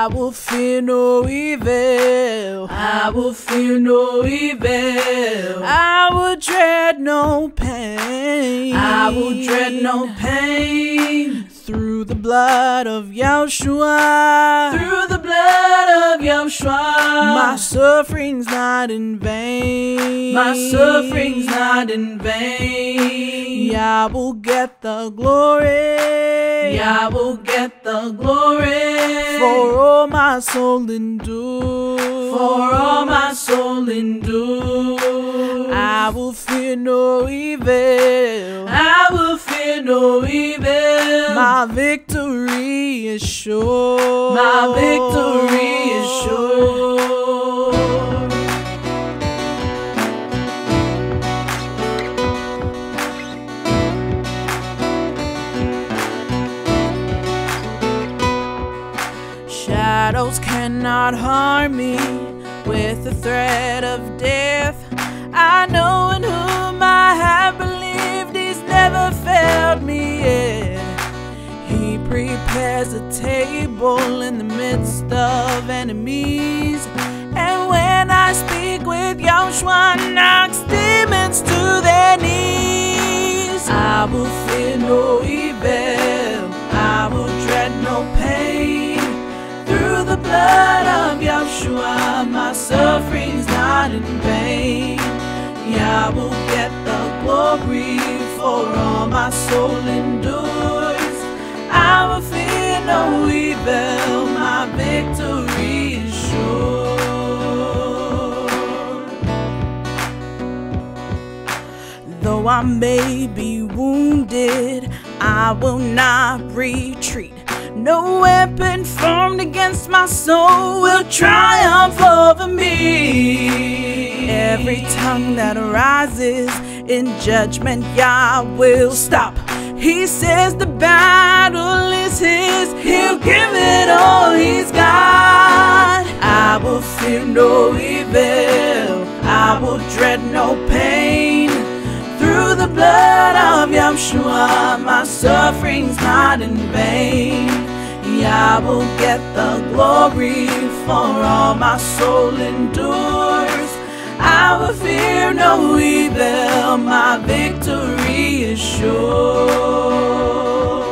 I will fear no evil. I will fear no evil. I will dread no pain. I will dread no pain. Through the blood of Yahshua. Through the blood of Yahshua. My suffering's not in vain. My suffering's not in vain. Yah will get the glory. Yah will get the glory. For all my soul endure. For all my soul endures. I will fear no evil. I will fear no evil. My victory is sure. My victory is sure. Shadows cannot harm me with the threat of death. I know in whom I have believed, he's never failed me yet. He prepares a table in the midst of enemies. And when I speak with Yahshua, knocks demons to their knees. I will fear no evil. I will dread no pain. Through the blood of Yahshua, my suffering's not in vain. Yah will get the glory, for all my soul endures. I will fear no evil, my victory is sure. Though I may be wounded, I will not retreat. No weapon formed against my soul will triumph over me. Every tongue that arises in judgment, Yah will stop. He says the battle is his, he'll give it all he's got. I will fear no evil, I will dread no pain. Through the blood of Yahshua, my suffering's not in vain. Yah will get the glory, for all my soul endures. I will fear no evil, my victory is sure.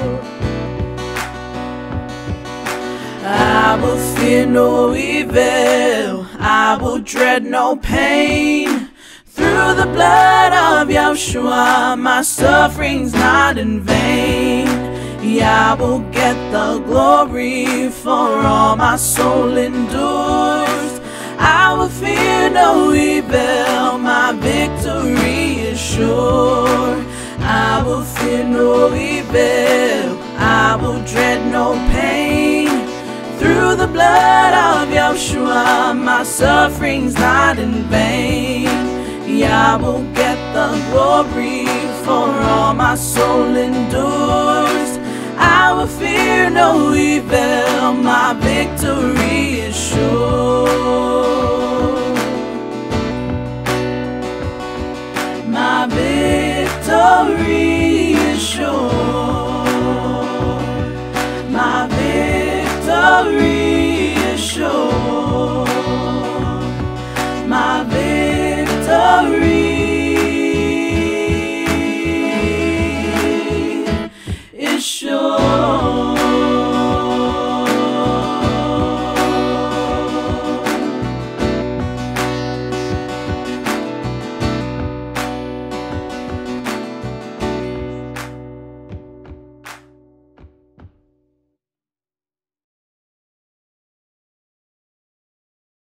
I will fear no evil, I will dread no pain. Through the blood of Yahshua, my suffering's not in vain. Yah will get the glory, for all my soul endures. I will fear no evil, my victory is sure. I will fear no evil, I will dread no pain. Through the blood of Yahshua, my suffering's not in vain. Yah will get the glory, for all my soul endures. I will fear no evil, my victory is sure. My victory is sure.